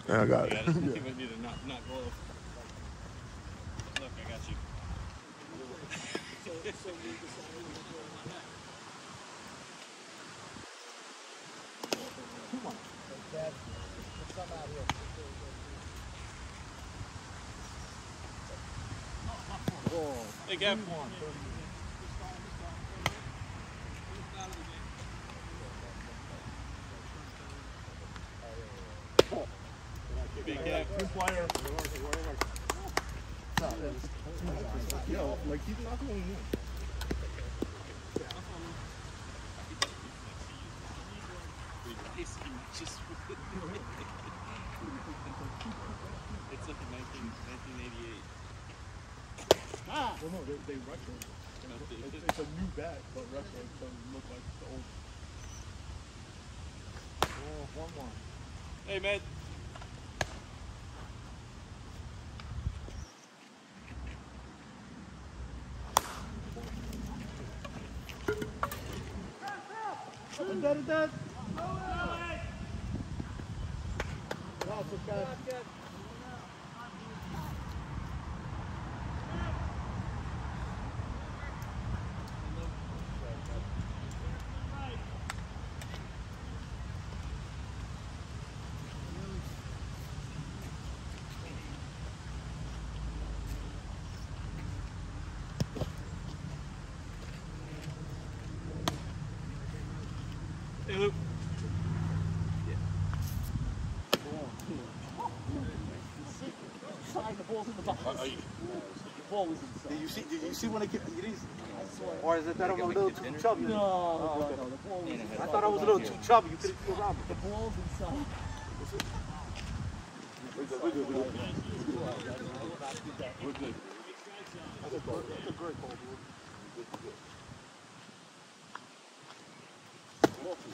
I got it. You might need a not glove. Look, I got you. Come on. Dad, put some out here. Oh, hey, Gab. Big gap. Two-pointer. Yo, like he's not going to win. It's like a 1988. Ah! Well, no, they retro. It's a new bat, but retro, so it looks like the old. Oh, 1-1. Hey, man. Dead. No, it's okay. Hey, Luke. The ball's in the box. The ball was inside. Did you see when it you didn't? Or is it that I'm a little too chubby? No, the ball was inside. I thought I was a little too chubby. You couldn't feel around me. The ball's inside. We're good. We're good. That's a great ball, dude. Good. Mookie.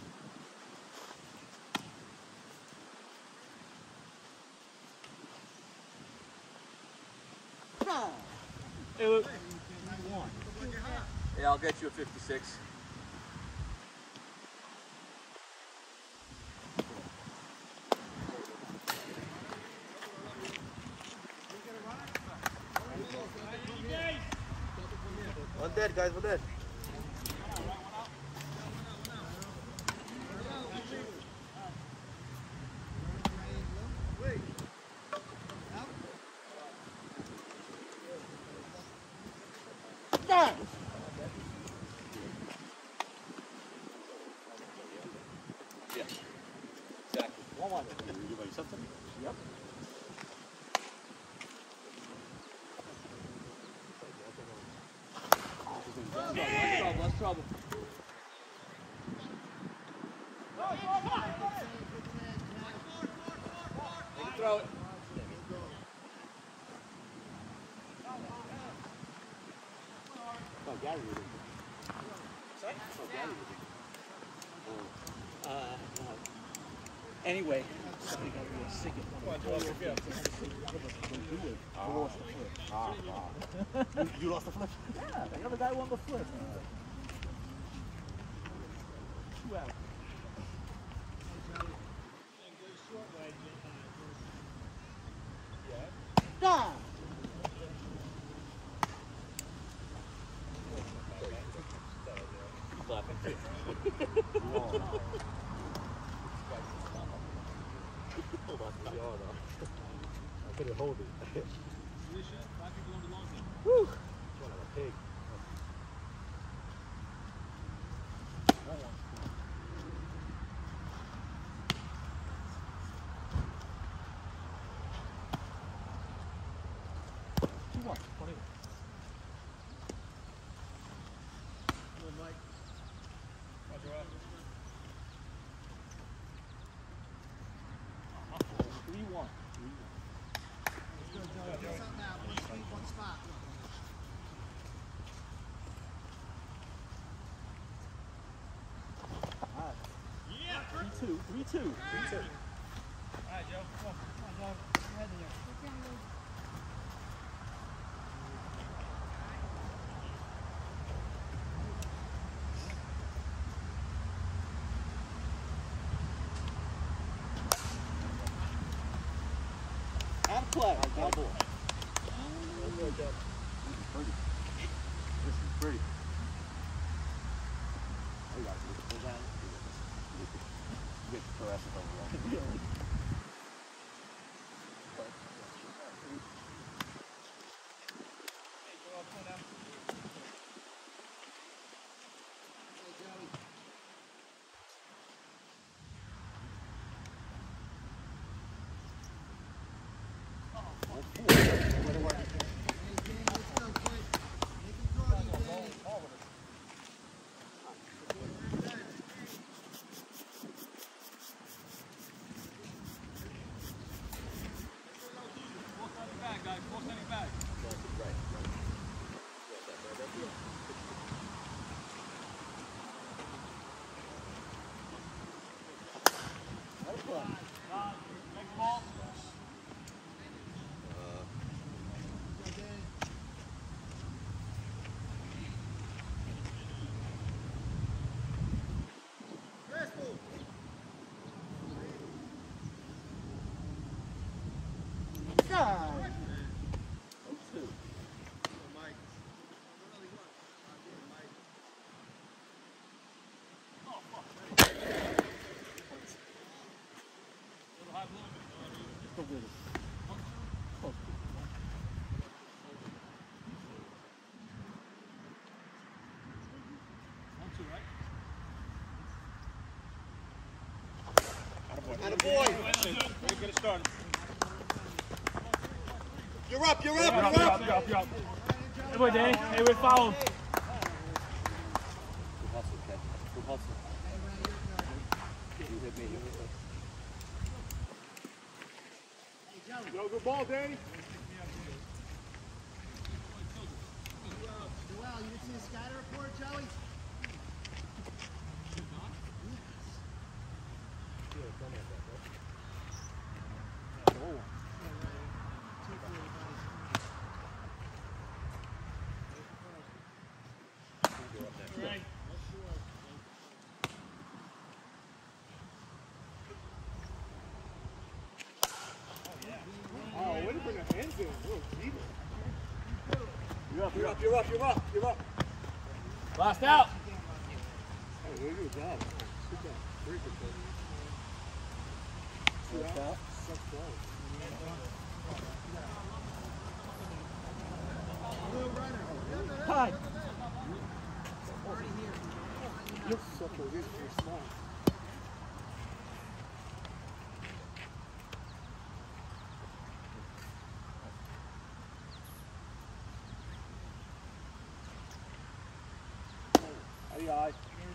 Hey, Luke. Yeah, I'll get you a 56. One dead, guys. We're dead. Yeah. Exactly. 1-1. You something? Yep. Less trouble. They can throw it. Oh, Gary was in. Anyway, somebody got real sick at one of the You lost the flip? Yeah, the other guy won the flip. 2 out. Ah! He's laughing too. I couldn't hold it. Woo! What a pig. Three two. All right, Joe. Come on, Joe. Go ahead in there. play. Double. This is pretty. You got it. Pull down. You get the caress over there. Get it started. You're up, you're up. Hey, boy, Danny. Hey, we're following. Good hustle, Ken. Good hustle. You hit me. Yo, good ball, Danny. Joel, you didn't see the scatter report, Joey? Oh, way to bring the hands in. Little deeper. You're up. Last out. Hey, way to good job. Good job. Very good job. Last out. Sucks down. Hi. You're such a good response. Aye.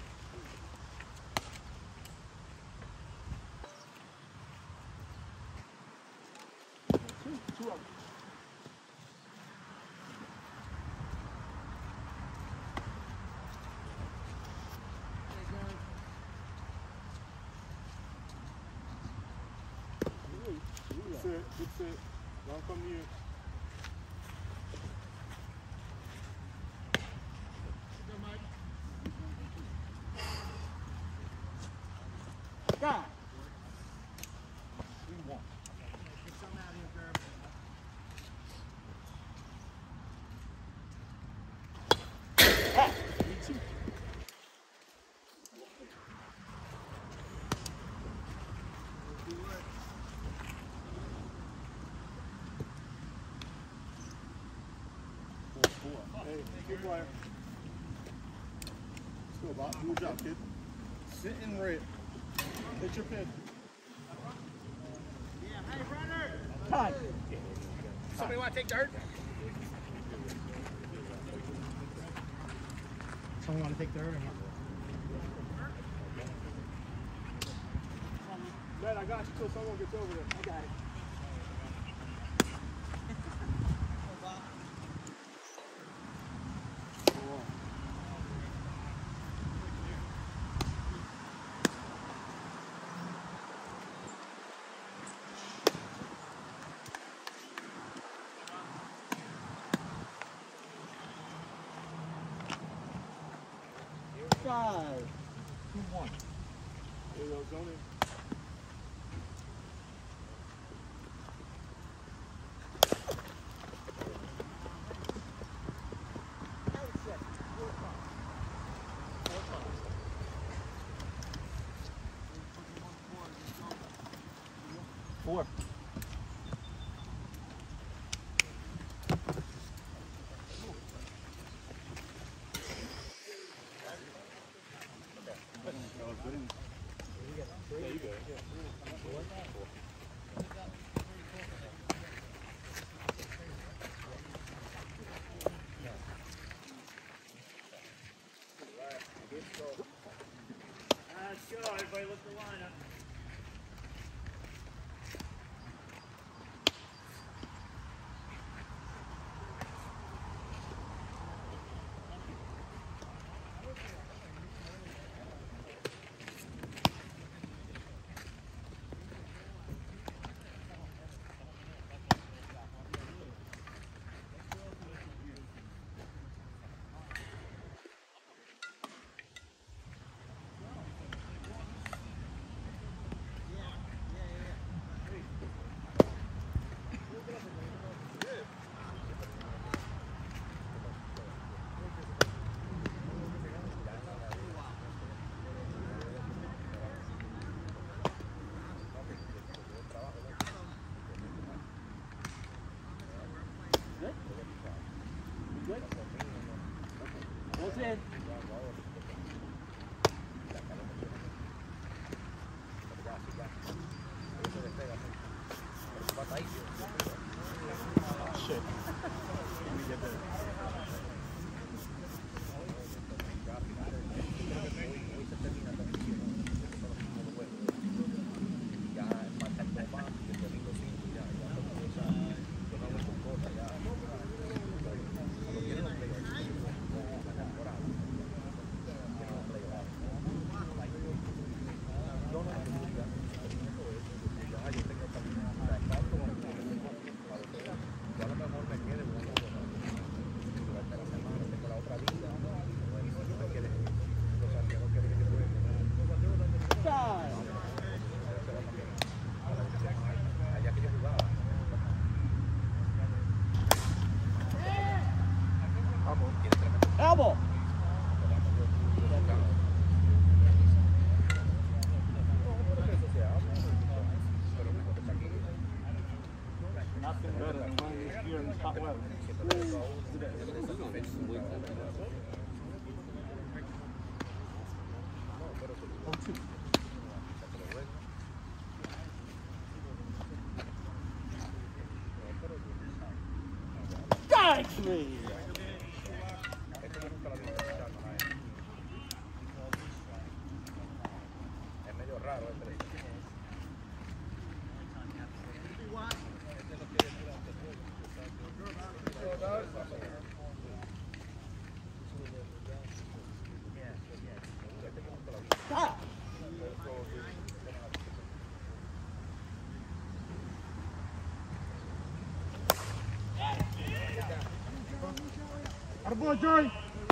Two up. Good sit, good sit. Don't come here. God. Hey, good player. Let's go, Bob. Good job, kid. Sit and rip. Hit your pin. Time. Somebody want to take dirt? Someone want to take third or not? Man, I got you till someone gets over there. I got it. Five. 2-1. There you go, zone in. 4. Let's go, everybody look the lineup. What's in? Shit. Let me get there. Elbow. Nothing better than playing this year in this hot weather. Strike me. Stop. Attaboy, Joey!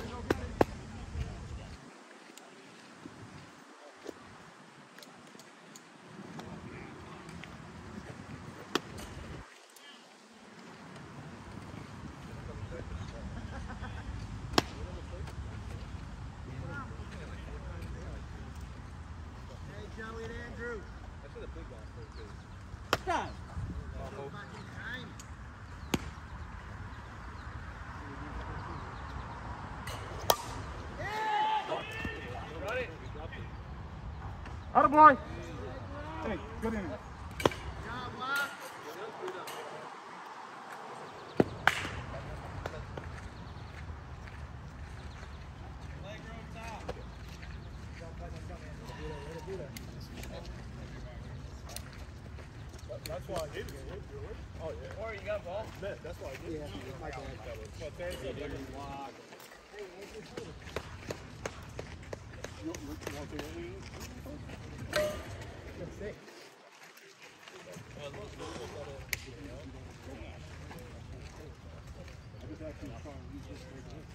Hey, Joey and Andrew. Stop. Attaboy! Hey, good inning. That's why I gave it. Oh, yeah. Or you got a ball? Man, that's why I gave it. Yeah, my bad. You want to take a lead? That's it. I was actually trying to use this right here.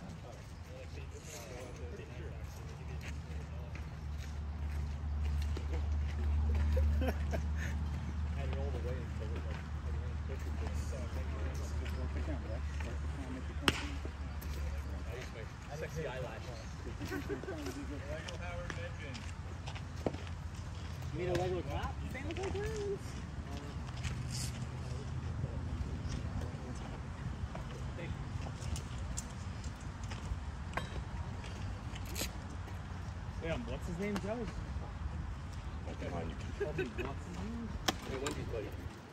And roll away until it like sexy eyelashes. You need a regular clap? Same as like What's his name, Joe? Okay. What's his name? Hey, Wendy's buddy.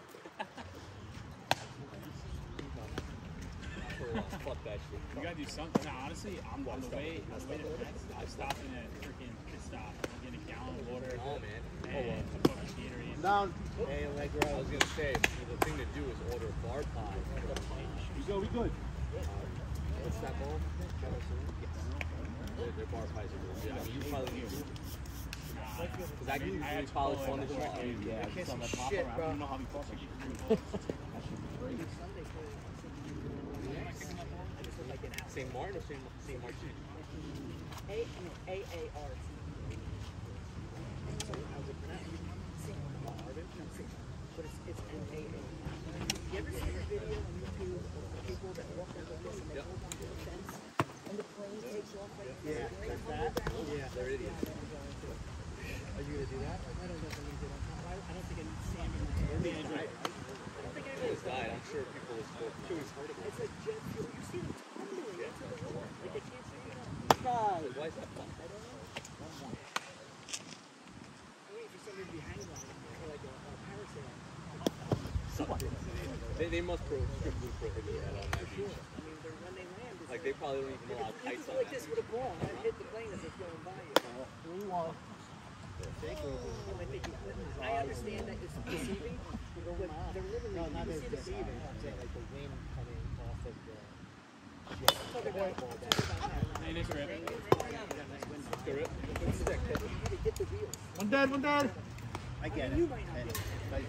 Fuck that shit. We gotta do something. No, honestly, I'm on the way to Mets. I'm stopping at freaking pit stop. I'm getting a gallon of water. Oh, man. And some fucking Gatorade. Down. Hey, Allegro. I was going to say, the thing to do is order bar pie. We go, we good. What's that ball? Their bar pies are really good. I mean, you probably need to. Because I can usually polish one of them all. Yeah, I some shit, bro. You know how we talk. St. Martin or St. Martin? A-A-R-T. How's it pronounced? But it's M-A-A. You ever see a video on YouTube of people that walk over this and they hold on to the fence and the plane takes off right there? Yeah, like that. Yeah, they're idiots. Are you gonna do that? I don't know if I'm going to do that. I don't think I'm Sam in my head. I don't think I People has died. I'm sure people have spoken to his heard of it. It's like jet fuel. You see them tumbling into the water. Like they can't figure it out. Why is that fun? I don't know. I'm waiting for somebody to be hanged on it for like a parasail. They must strictly prohibit that on that beach. I mean, when they land, it's Like, they probably don't even allow you kites can on go like that. this with a ball and hit the plane as it's going by you. I understand that it's deceiving, but they're literally you can see the deceiving. Like the wind coming off of the Talk about that. Hey, next rip. To get the wheels. One dead, one dead. I get it. You might not get it.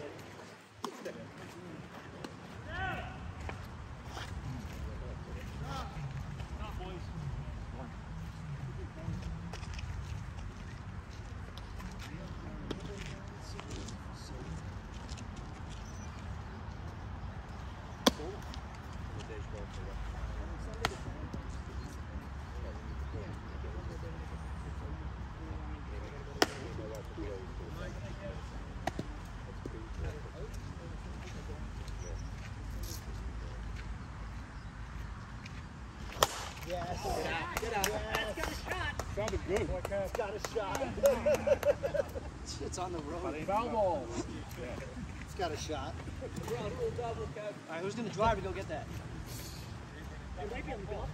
Yes. Get out. That's got a shot. Sounded good. It's got a shot. It's on the road. Foul ball. It's got a shot. Alright, who's going to drive to go get that? It might be on the golf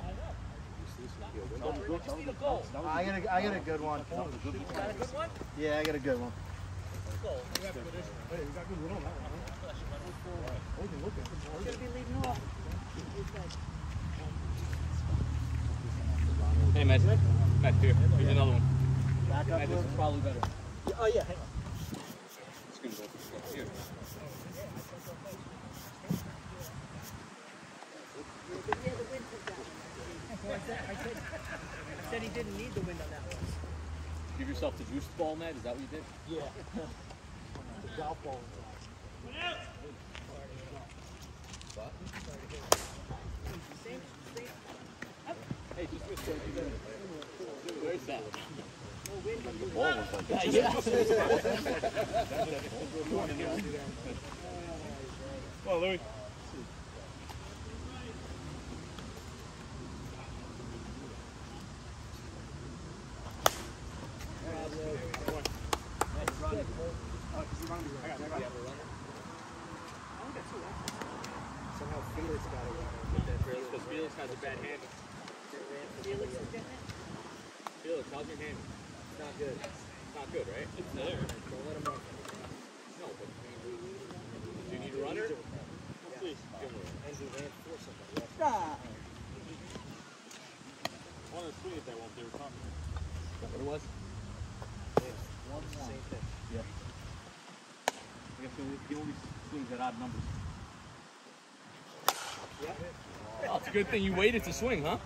course. I got a good one. Got a good one? Yeah, I got a good one. Hey, we got good one on that one. He's going to be leading off. Hey, Matt, here. Here's another one. Back up. Matt, this is probably better. Oh, yeah, hang on. It's going to go here. Yeah, the wind took that one. I said he didn't need the wind on that one. Give yourself the juice ball, Matt? Is that what you did? Yeah. The golf ball. Hey, just miss it. Where's that? The ball was like that. Well, Louis. Somehow Felix got it. Because Felix has a bad hand. Felix is getting it? Felix, how's your hand? It's not good. It's not good, right? It's there. Don't let him run. No, but do you need a runner? Please. Give him a runner. And he ran for somebody else. One of the swing that won't do something. Is that what it was? Same thing. Yeah. I guess he only swings at odd numbers. Oh, it's a good thing you waited to swing, huh?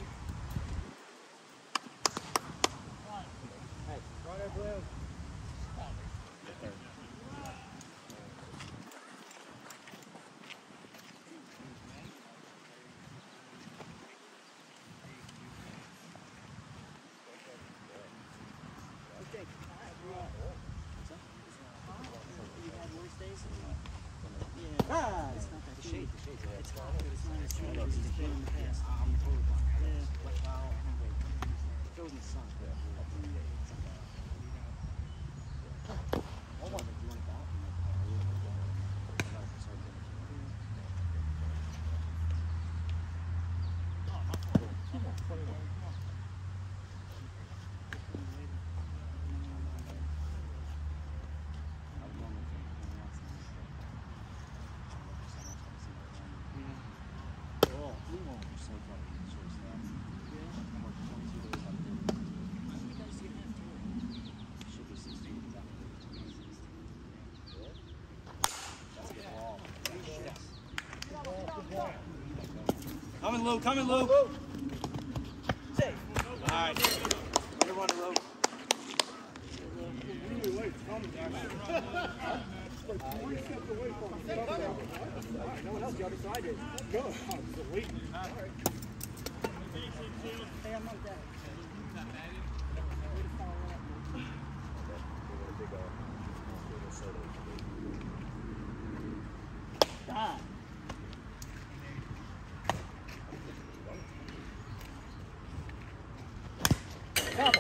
It's not that shade. It's hot, but it's not as strong as it's been in the past. throw in the sun. Coming, Lou. Coming, Lou. Safe. All right. You're running, Lou. Really late. It's coming, like 3 steps away from him. No one else, the other side is. Good. I was waiting. Hey, I'm like that. God. Double.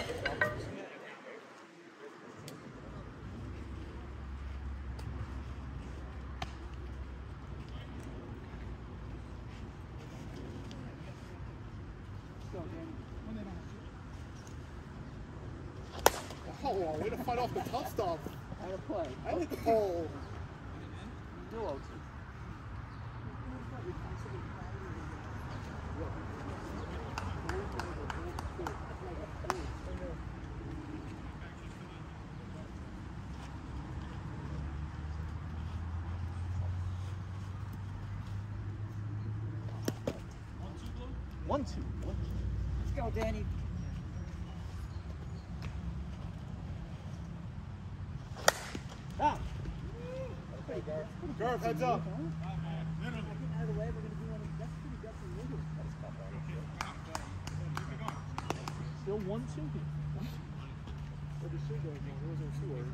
Oh, way to fight off the tough stuff. Out of play. I hit the pole. Duo. One, two. Let's go, Danny. Stop. Garth, heads up. Out of the way, we're going to do one. That's pretty gutsy move. Still 1-2. What did she go? It wasn't sure.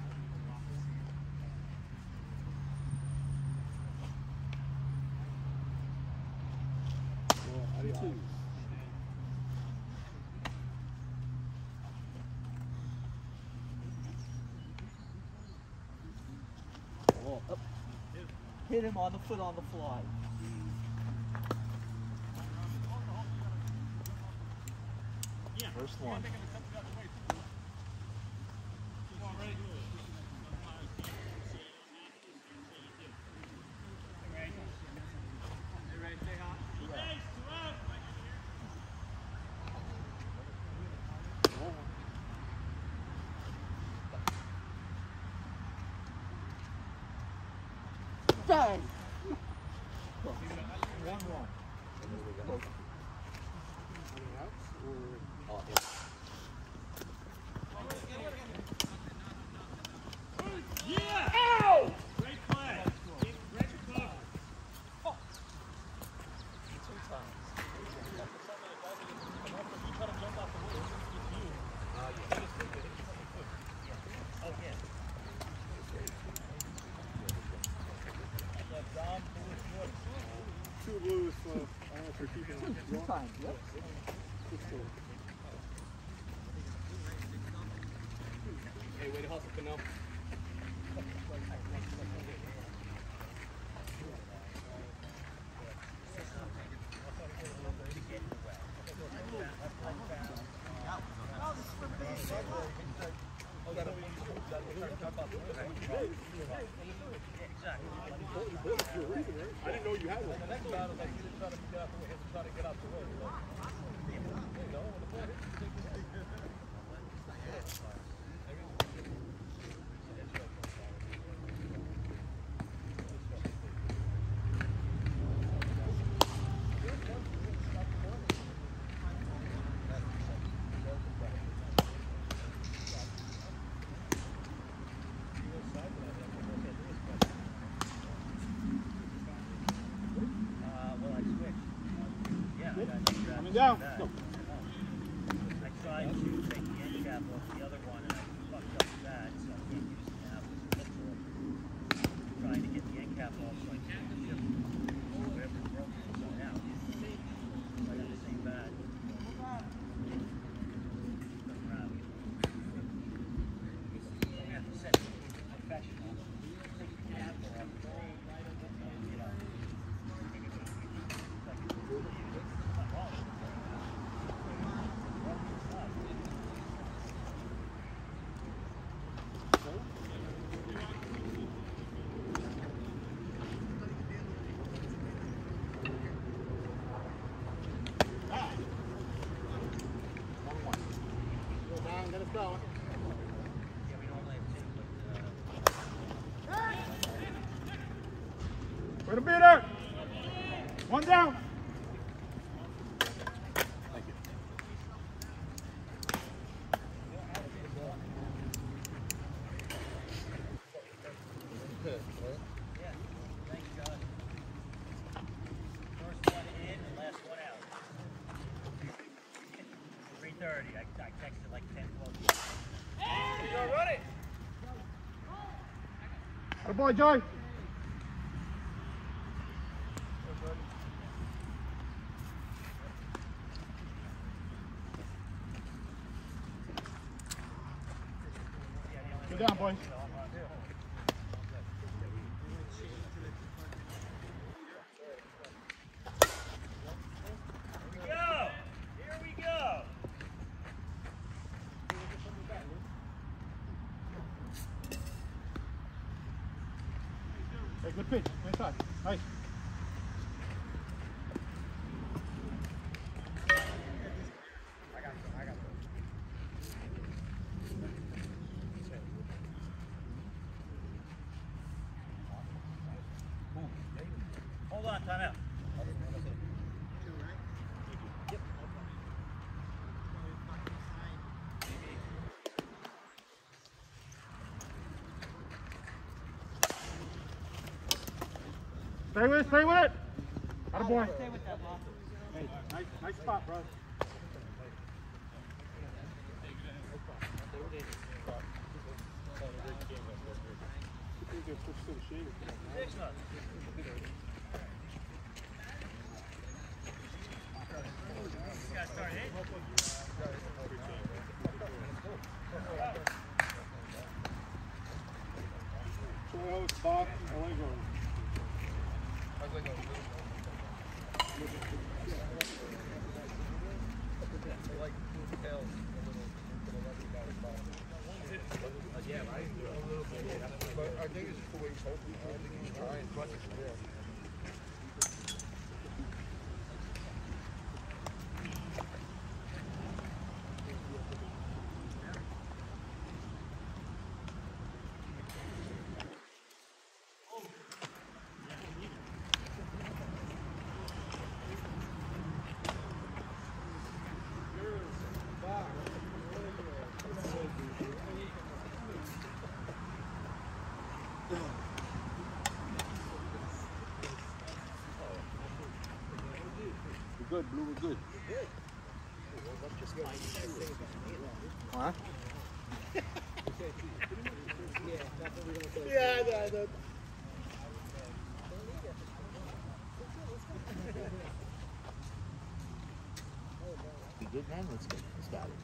Two. Oh, up. Hit him on the foot on the fly. First one. Done. 1-1. Ow! Great play. Great cover. Two blues, so I don't know if you're keeping on. 2 times, yep. Hey, way to hustle, Cano. I didn't know you had one. Coming down. Go. I tried to take the end cap off the other one and I fucked up that, so I can't use it now. Trying to get the end cap off so I can ship whatever broke it. So now I got the same bad. Way to beat her. One down. Thank you. Yeah. Thank you, God. First one in and last one out. 3:30. I texted like 10, 12 years. Go run it! Good boy, Joy. Get down, boys. Here we go! Hey, good pitch. Nice shot. Nice. Hold on, time out. Stay with it, stay with it. Atta boy. Stay with that, Bob. Hey, nice spot, bro. Spot, away goal. I think it's just the way he's hoping. I don't think he's trying. Good, Blue, we're good. Huh? Yeah, I know. You good, man? Let's go. Let's got it.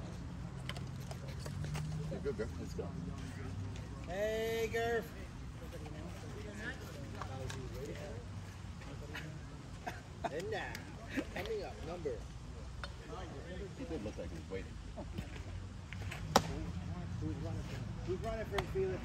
You're good, girl. Let's go. Hey, Gurf. And now, coming up, number. He did look like he was waiting. Who's running for Felix?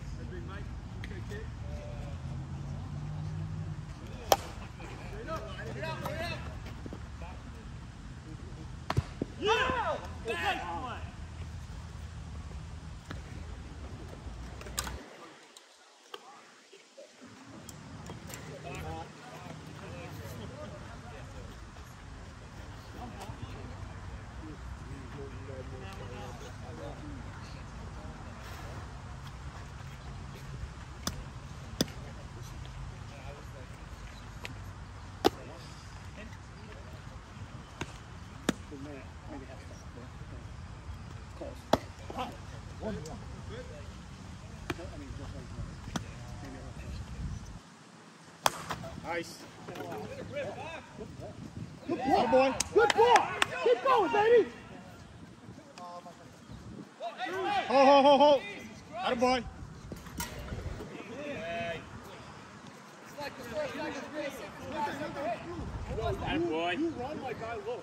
Nice. Good ball, boy. Good ball. Keep going, baby. Ho. Atta boy. Atta boy. You run like I look.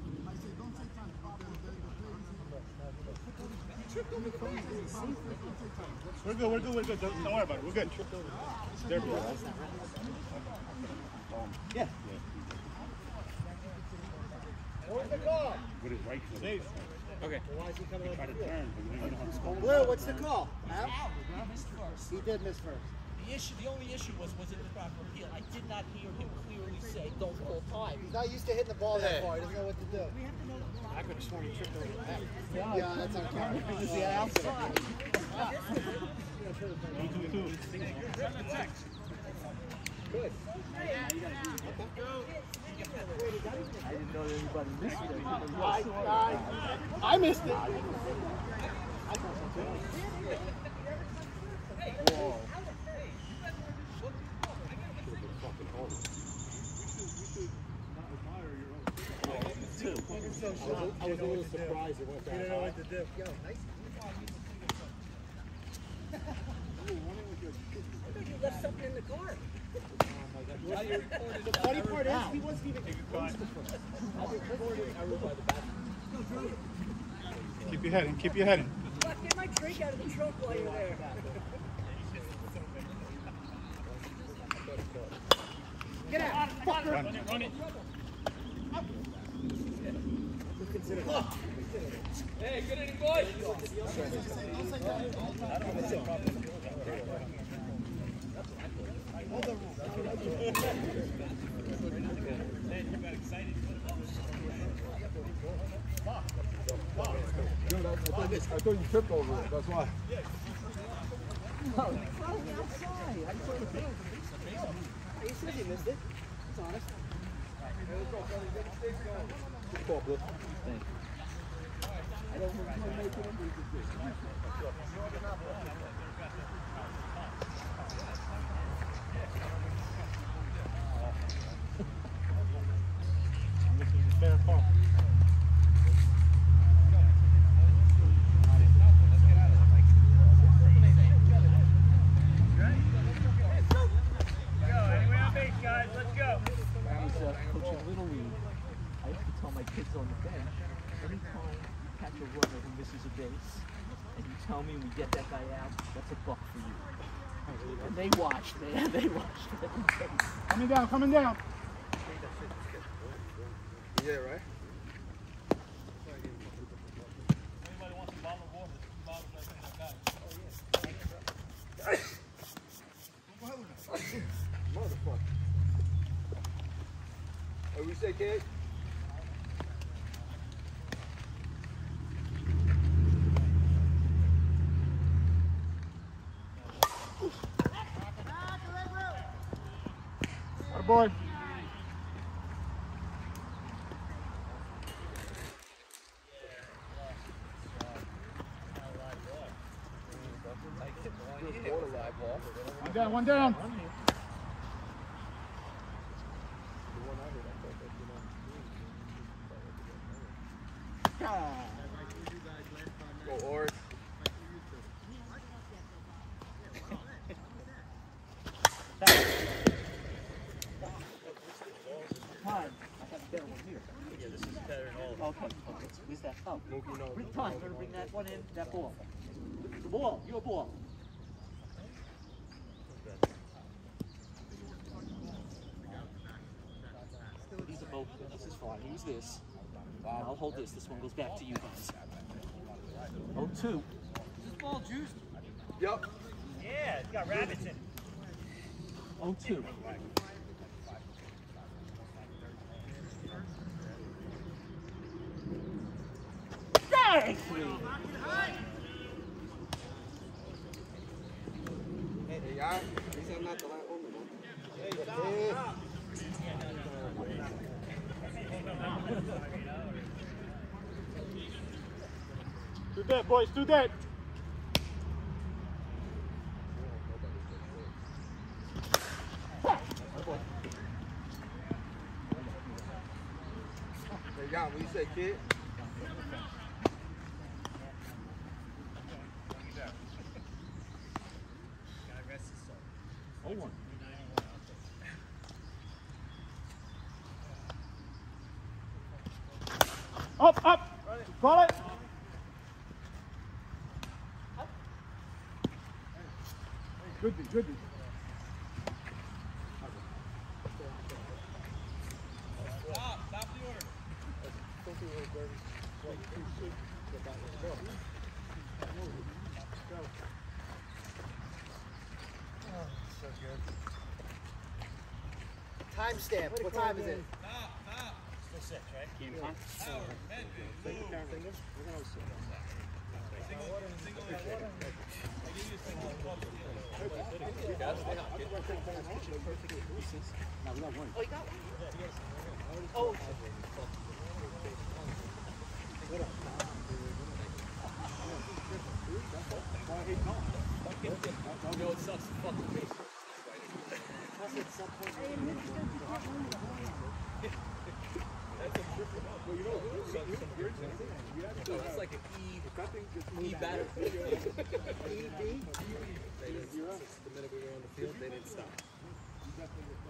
Tripped on the phone. We're good. Don't worry about it. We're good. They're good. Yeah. Where's the call? With his right foot. Safe. Okay. Why is he coming Try up? to turn, but you don't have to score. Blue, what's the call? Out? He missed first. He did miss first. The only issue was it the proper appeal? I did not hear him clearly say, "Don't call time." He's not used to hitting the ball that far. He doesn't know what to do. I could have sworn he tripped over the net. Yeah, that's on camera. This is the outside. 2-2. Good. I didn't know that anybody missed it. I missed it. Whoa. I was a little surprised it went that. He didn't know what to do. Yo, nice. You left something in the car. The funny part is, he wasn't even close to first. Keep your head in. Keep your head in. Fuck, get my drink out of the trunk while you're there. Get out. Run. Run it. Hey, good inning, boys. Dude, I thought you tripped over it. That's why. You said you missed it. It's honest. Good call, Blue. This is a fair call. Coaching Little League, I used to tell my kids on the bench, every time you catch a runner who misses a base, and you tell me we get that guy out, that's a buck for you. And they watched, man. They watched every base. Coming down. Coming down. Yeah, right? Anybody wants a bottle of water? There's 2 bottles right there. Motherfucker. What we say, kid? Boy. One down. Go, Ort. Yeah, this is better than all. Okay, where's that? Oh, Mookie, no. bring time. Better bring that one in, that ball. The ball, your ball. These are both. This is fine. Use this. I'll hold this. This one goes back to you guys. 0-2. Yup. Yeah, it's got rabbits in it. 0-2. Hey, yeah. He said not the last one. Do that, boys. Do that. Hey, yeah, what you say, kid? Up. Call it. Good. Stop the order. Don't do it, Bernie. Well, you should get that one. Go. Go. Oh, so good. Timestamp. What time is it? Still 6, right? Game time. Oh, you got one? Oh. You know what sucks? Fucking me. That's like an E batter. ED? The minute we were on the field, they didn't stop. That's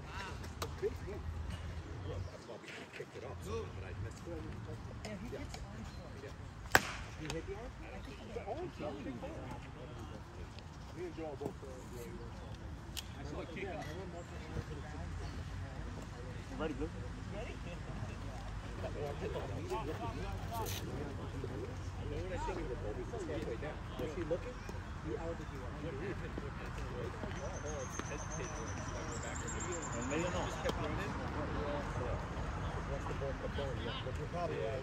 why we kicked it off. But I missed it. You hit the arm? Me and Joe both. I saw a kick up. Ready, Blue? Was he looking? How did you want? Maybe not. Once the ball kept going, yeah. But you're probably right.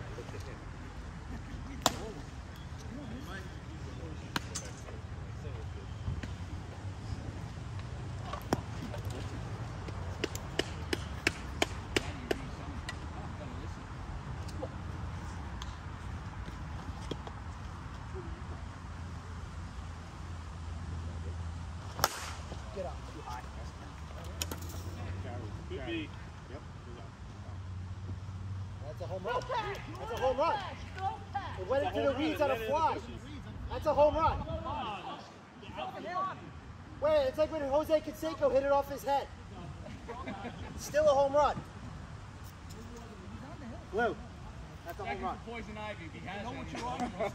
Get up. Could be. That's a home run. That's a home run. It went into the weeds on a fly. That's a home run. Wait, it's like when Jose Canseco hit it off his head. Still a home run. Blue. That's a home run. Poison ivy if he has Know what any. you are?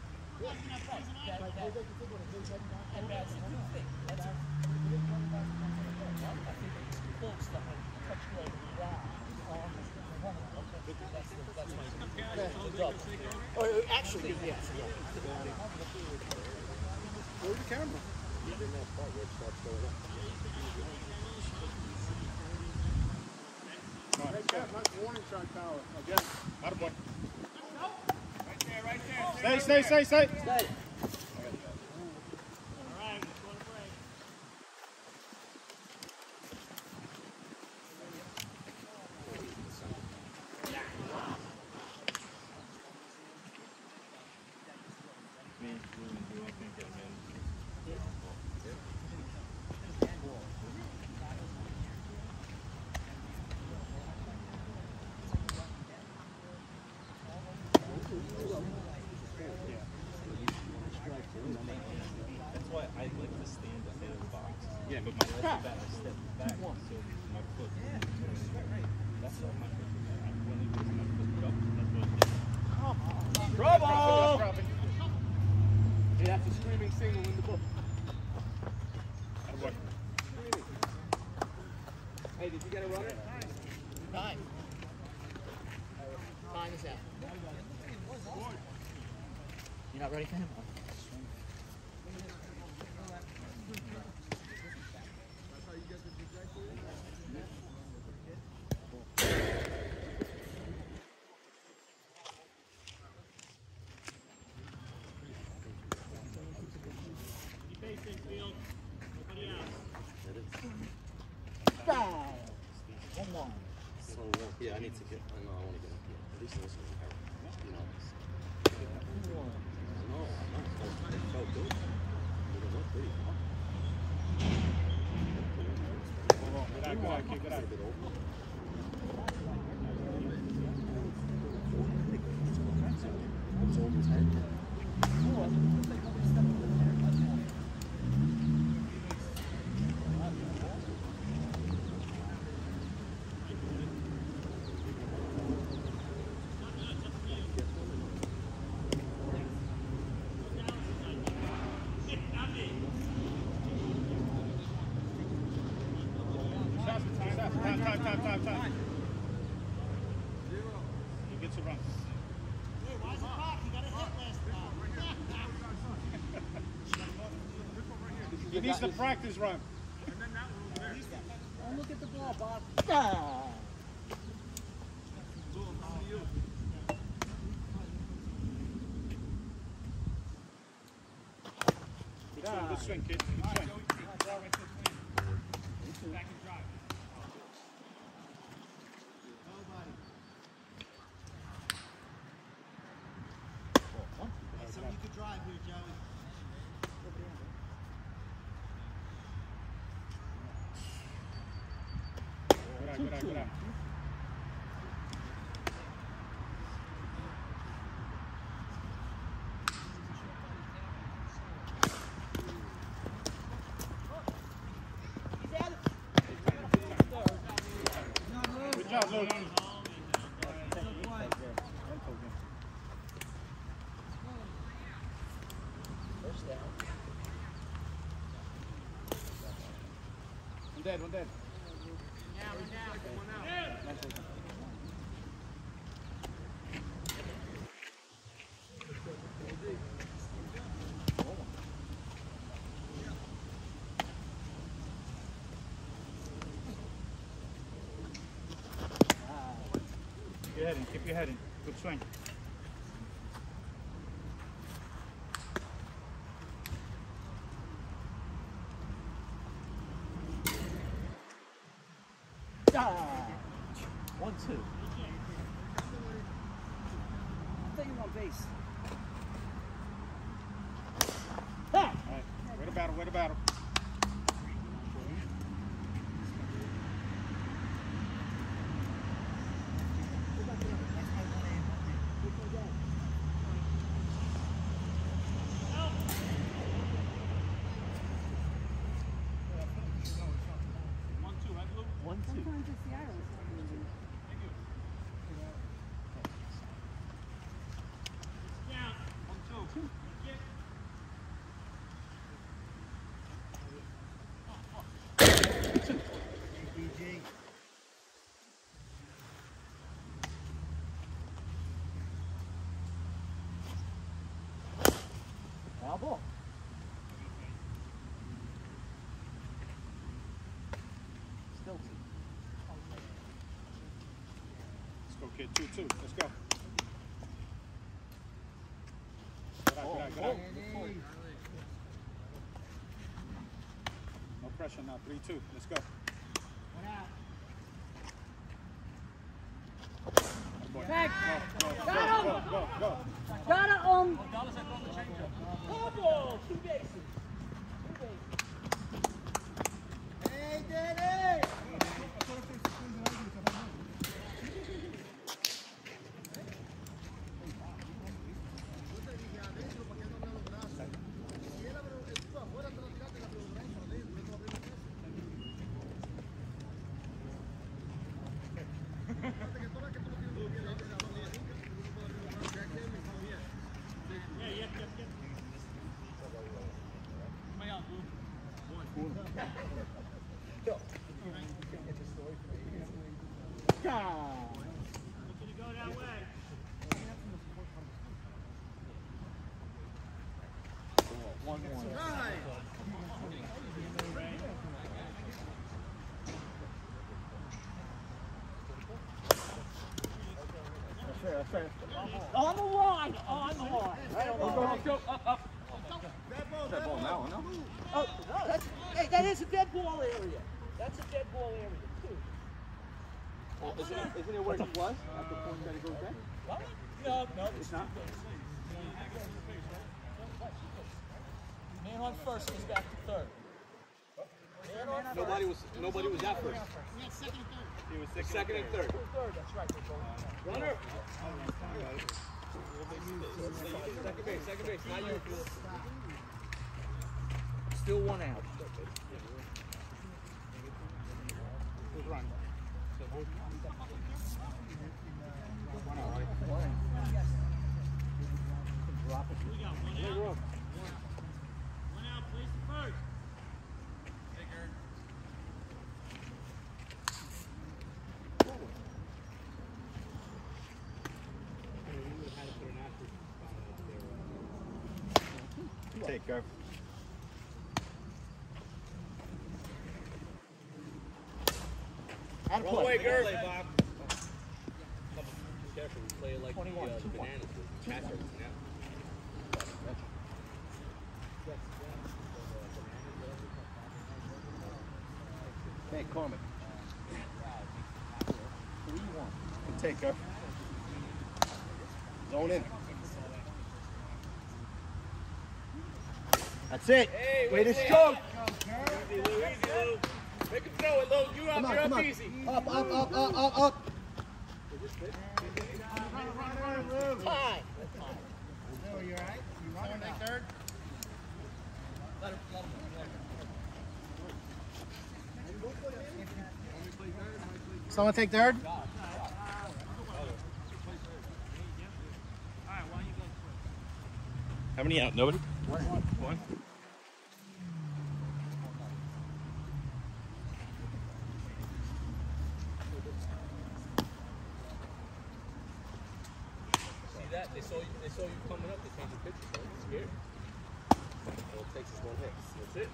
Oh, actually, yes. Yeah. Where's the camera? In that part where it starts going up. Right there, nice warning shot power. Again. Attaboy. Right there, right there. Stay. Stay. That's why I like to stand ahead of the box. Yeah, but my left bat, I step back so my foot. That's all my foot. I really was my foot up. That's what it did. Trouble! Hey, that's a screaming single in the book. Attaboy. Hey, did you get a runner? Time. Time is out. You're not ready for him? Yeah, I need to get. I know I want to get at least this one. You know. No, I'm not. It felt good. It looked pretty. Get out. It's over his head. Time. He gets a run. Hey, why is it back? He got a hit last time. He needs to practice run. Don't look at the ball, Bob. Good swing, kid. Good swing. Somebody could drive here, Joey. Good eye. Good job, Luke. First down. One dead. Keep your head in. Good swing. Ah! 1-2. I thought you were on base. All right. Way to battle. Sometimes it's the arrows. Foul ball. Still 2. Let's go, kid. 2-2. Let's go. Good eye. No pressure now. 3-2. Let's go. One out. Back. Go. Got it. Ball, 2 bases. Hey, Danny! On the line. Right on the line. Go, up. That ball now, no? Oh, no, that is a dead ball area. That's a dead ball area, too. Well, isn't it where he was at the point that it goes back? What? No, It's not? Man on first goes back to third. Nobody was at first. He was Second and third. Third, that's right. Runner. Second base. Not you. Still 1 out. Good run. Drop it. One out, place the first. take, Garf. Out of play. Careful, we play it like 21, the 2-1. bananas with catcher. Hey, Carmen. 3-1. Good take, Garf. Zone in. That's it. Hey, Way to stroke. Easy, Lou. Make him throw it, Lou. You're up, you're up easy. Up. Fine. You all right? You running that third? Someone take third? How many out? Nobody? One. See that? They saw you coming up. They changed the pitches. So it's scared. All it takes is one hit. That's it.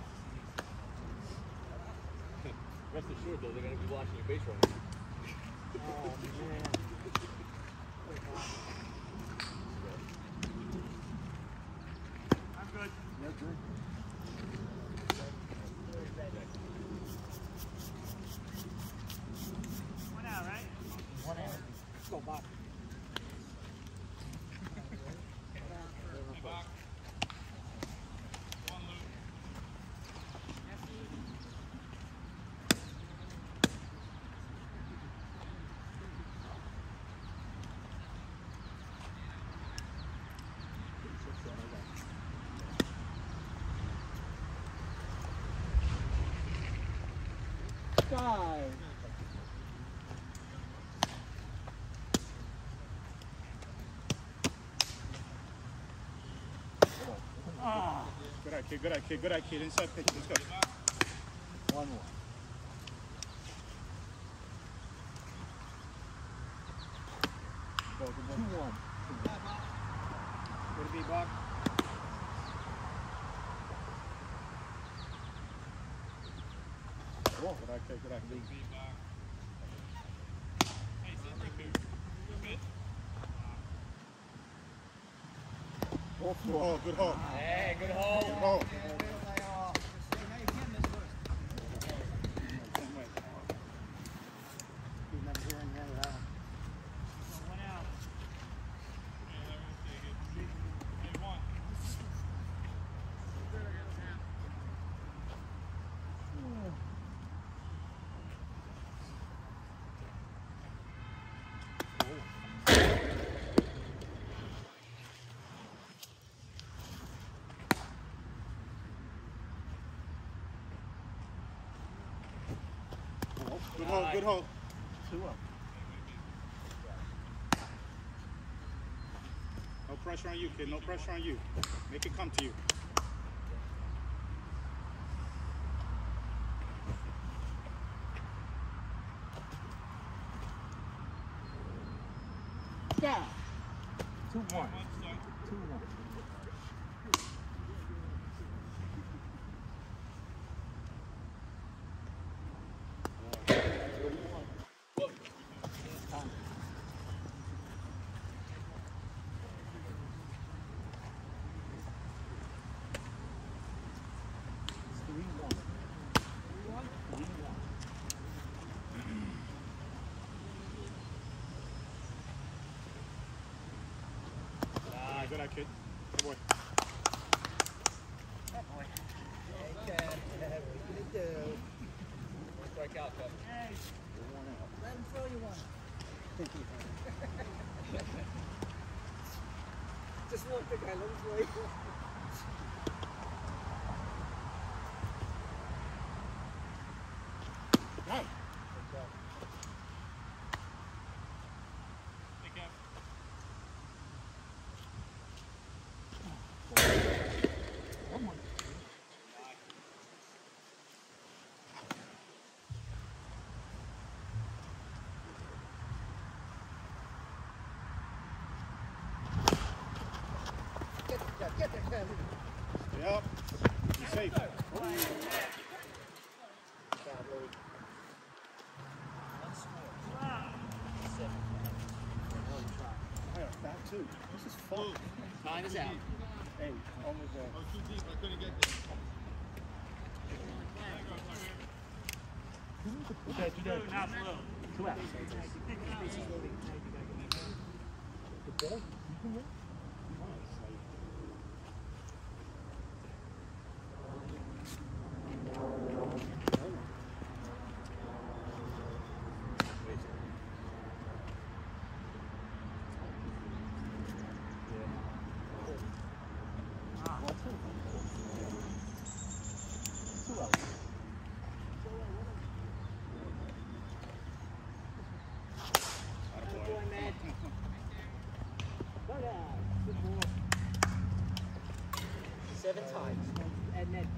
Rest assured, though, they're going to be watching your base running. Oh, man. I'm good. One out, right? One out. Let's go, Bob. Five. Good eye, kid. Good eye, kid. Good eye, kid. Inside pitch. Let's go. 1-1. Go, good ball. 2-1. Way to be, Bob. Good eye, kid. Good eye, kid. Good haul, good haul. Hey, good hole. Good haul. One out. Good haul, good haul. 2-0. No pressure on you, kid. No pressure on you. Make it come to you. Down. 2-1. 2-1. Good eye, kid. Good boy. Strike out, Kevin. Let him throw you one. Just look the guy, let him throw you one. Right. Get there, Kevin. Stay Yep. Be safe. I got that too. This is fun. Time is out. Hey, almost there. I was too deep. I couldn't get there. Do that. Now blue. 2 outs. The ball, you can win. Seven times. And then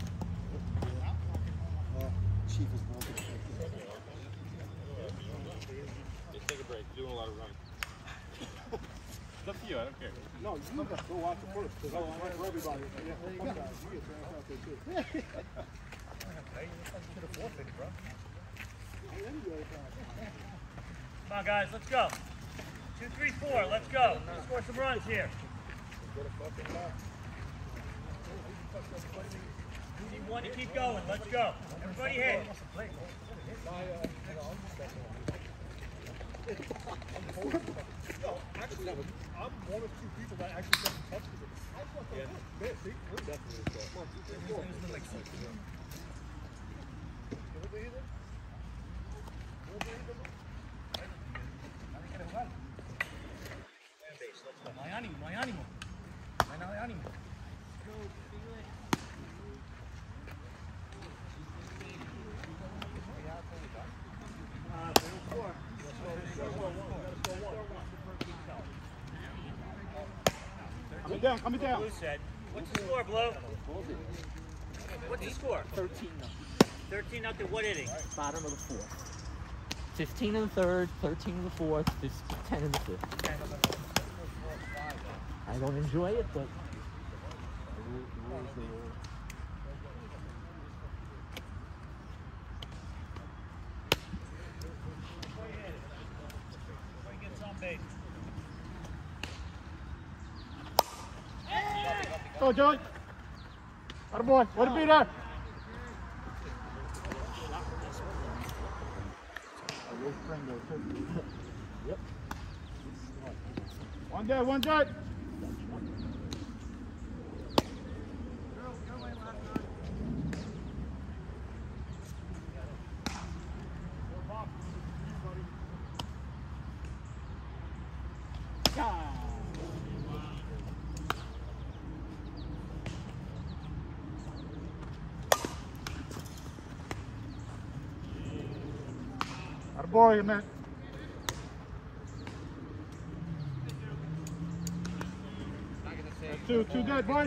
Chief is broken. Just take a break. You're doing a lot of running. It's up to you. I don't care. No, you got to go watch it first, because I was right for everybody. Yeah, sometimes you get trash out there too. Should have forfeited, bro. come on, guys, let's go. 2, 3, 4. Let's go. Let's score some runs here. We need one to keep going. Let's go. Everybody hit. No, actually, I'm one of 2 people that actually doesn't touch the ball. Yeah, see? We're definitely Muy ánimo. Coming down. Blue said. What's the score, Blue? What's the score? 13-0. 13-0. What inning? Bottom of the 4th. 15 in the 3rd, 13 in the 4th, 10 in the 5th. I don't enjoy it, but the rules are the rules. Go, John. Atta boy. What a beat up. Yep. One dead, one dead. Boy, man. Two dead, boys.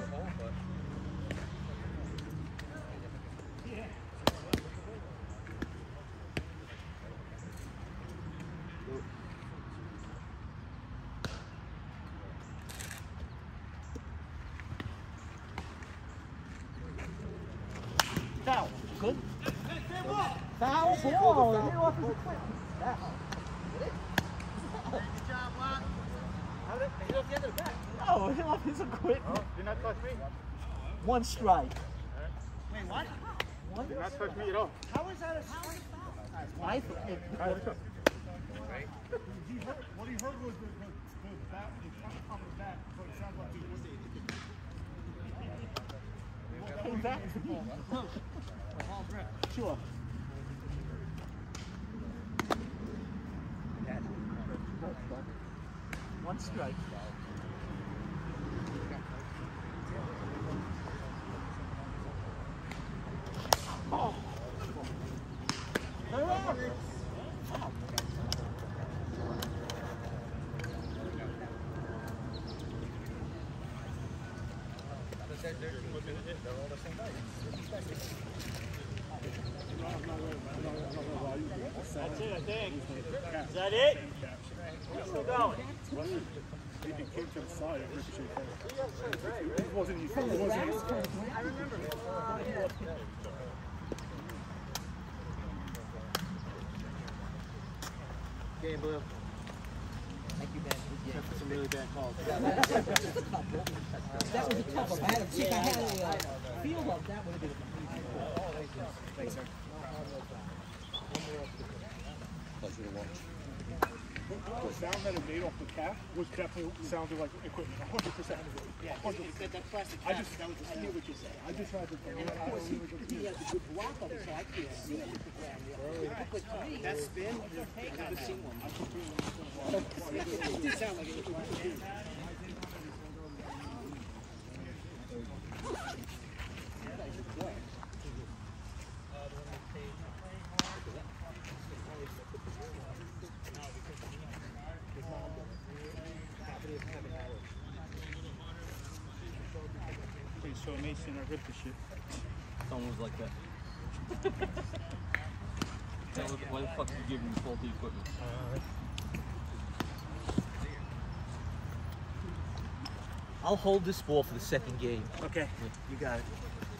Foul. Good. Foul ball. Hit off his equipment. Good job, Locke. How did it hit off the end of the bat? No, hit off his equipment. Oh, did not touch me. 1 strike. Wait, what? One. Did not touch me at all. How is that a strike? I thought it, All right, let's go. What he heard was the bat, the top of the bat, but it sounds like he was came back to me. Sure. One strike. Oh. That's it, I think. Is that it? We're still going. It came to the side and ricocheted. It wasn't easy. It wasn't easy. I remember it. Game blue. Thank you, man. That's some really bad calls. That was a tough one. If I had a feel of that would have been a complete Thanks, sir. Pleasure to watch. The sound that it made off the cap was definitely sounded like equipment. 100%. Yeah, it's got that plastic cap. I hear what you're saying. I just had to think. And of course, he has a good block on the side. I can't see it. But to me, That spin, I've never seen one. It did sound like it was plastic. Okay, so Mason, I ripped the shit. Someone was like that. Why the fuck did you give him faulty equipment? I'll hold this ball for the second game. Okay. You got it.